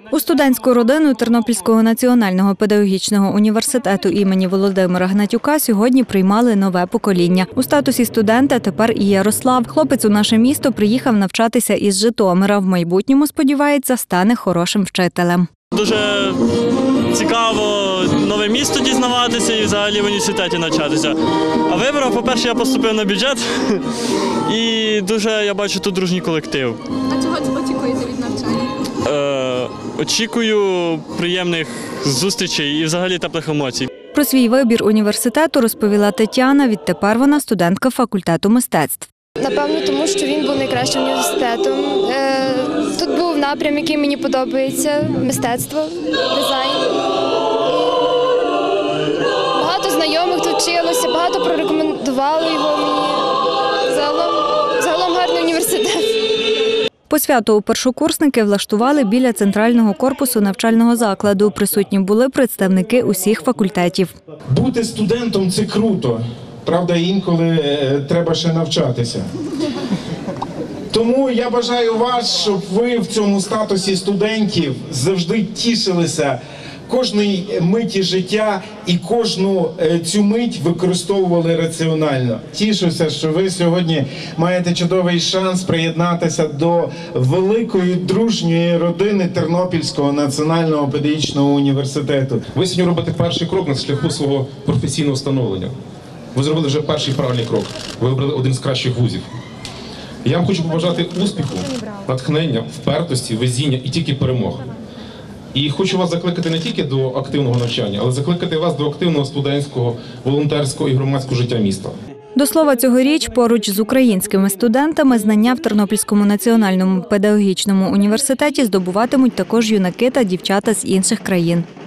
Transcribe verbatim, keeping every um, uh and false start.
У студентську родину Тернопільського національного педагогічного університету імені Володимира Гнатюка сьогодні приймали нове покоління. У статусі студента тепер і Ярослав. Хлопець у наше місто приїхав навчатися із Житомира. В майбутньому, сподівається, стане хорошим вчителем. Дуже цікаво нове місто дізнаватися і взагалі в університеті навчатися. А вибрав, по-перше, я поступив на бюджет і дуже, я бачу, тут дружній колектив. А чого очікуєте від навчання? Е, очікую приємних зустрічей і взагалі теплих емоцій. Про свій вибір університету розповіла Тетяна. Відтепер вона студентка факультету мистецтв. Напевно, тому що він був найкращим університетом. Тут був напрям, який мені подобається – мистецтво, дизайн. Багато знайомих тут вчилося, багато прорекомендували його мені. Загалом, загалом гарний університет. Посвяту у першокурсники влаштували біля центрального корпусу навчального закладу. Присутні були представники усіх факультетів. Бути студентом – це круто. Правда, інколи треба ще навчатися. Тому я бажаю вас, щоб ви в цьому статусі студентів завжди тішилися кожної миті життя і кожну цю мить використовували раціонально. Тішуся, що ви сьогодні маєте чудовий шанс приєднатися до великої дружньої родини Тернопільського національного педагогічного університету. Ви сьогодні робите перший крок на шляху свого професійного становлення. Ви зробили вже перший правильний крок. Ви вибрали один з кращих вузів. Я вам хочу побажати успіху, натхнення, впертості, везіння і тільки перемог. І хочу вас закликати не тільки до активного навчання, але закликати вас до активного студентського, волонтерського і громадського життя міста. До слова, цьогоріч поруч з українськими студентами знання в Тернопільському національному педагогічному університеті здобуватимуть також юнаки та дівчата з інших країн.